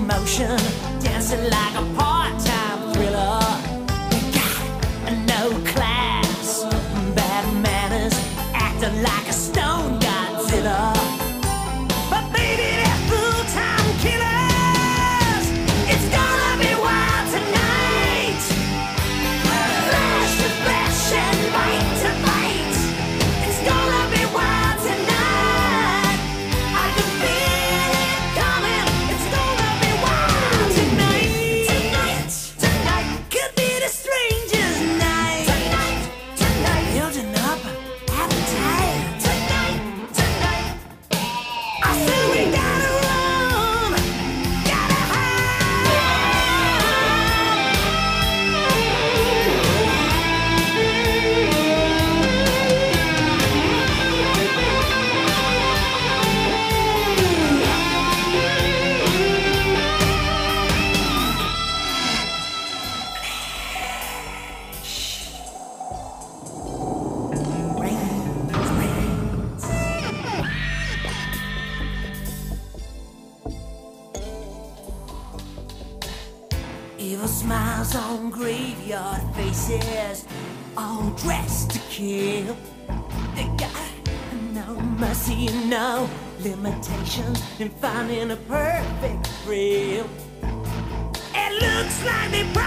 motion, dancing like a part-time thriller. They got no class, bad manners, acting like a stone Godzilla. But baby, they're full-time killers. It's gonna be wild tonight. Flash to flash and bite to bite. It's gonna be wild tonight. I can feel it coming. It's gonna be wild tonight. Tonight could be the strangest night. Tonight, building up appetite. Tonight. I said we gotta run, gotta hide. Evil smiles on graveyard faces, all dressed to kill. They got no mercy and no limitations in finding a perfect thrill. It looks like they